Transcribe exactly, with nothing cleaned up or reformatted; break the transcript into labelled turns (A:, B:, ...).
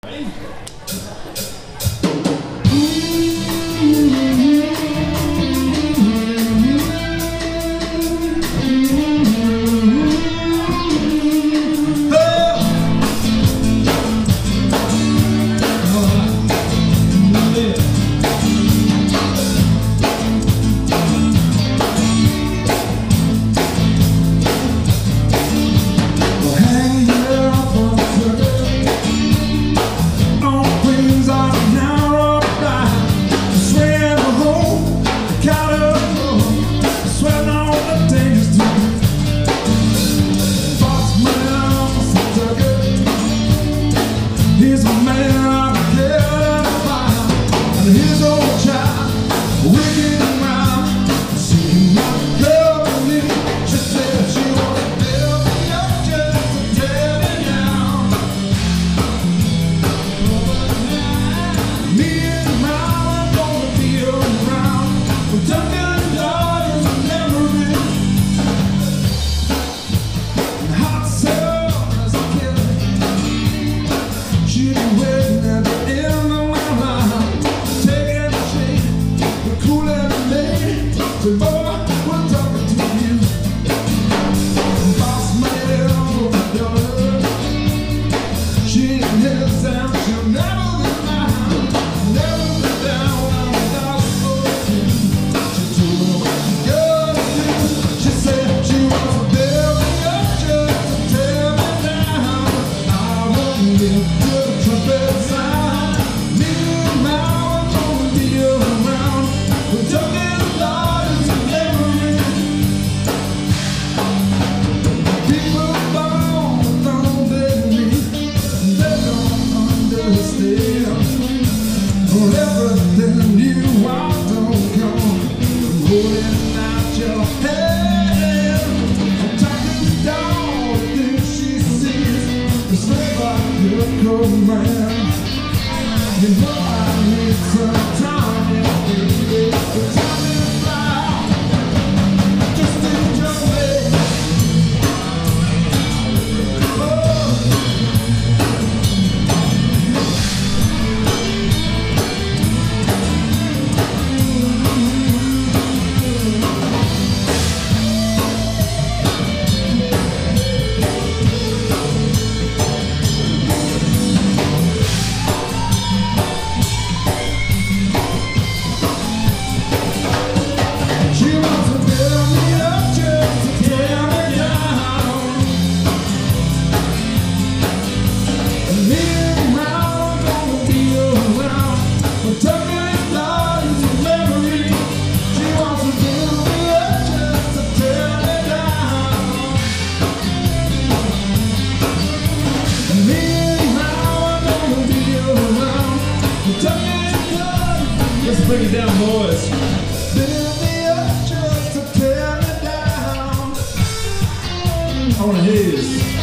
A: He's a man I can't find, and his old child wicked around. She not love me. She said she wanna build me up just to tear me down. Me and mama gonna be around. We're Dunkin' Donuts and memories, and hot cells as a kid. She waiting at the end of my line, taking a shade, we're cool and late. So boy, we're talking to you. Boss man over the door. She ain't his and she'll never be mine. Never be down when I'm not supposed to. She told me what she gotta do. She said she wants to build me up just to tear me down. I won't live to the trumpet sound. Me and mama gonna be around. We're Dunkin' Donuts and memories. People born don't let me, they don't understand. For everything you want don't come from holding out your hand. I'm talking down the things she sees, it's like a good command. You know I need some time, yeah, baby. The time is now. Just enjoy it. Oh. She wants to build me up just to tear me down. And me and mama gonna be around. We're Dunkin' Donuts and memories. She wants to build me up just to tear me down. And me and mama gonna be around. We're Dunkin' Donuts.
B: Let's bring it down, boys.
A: Build me up just to tear me down.
B: I wanna hear this.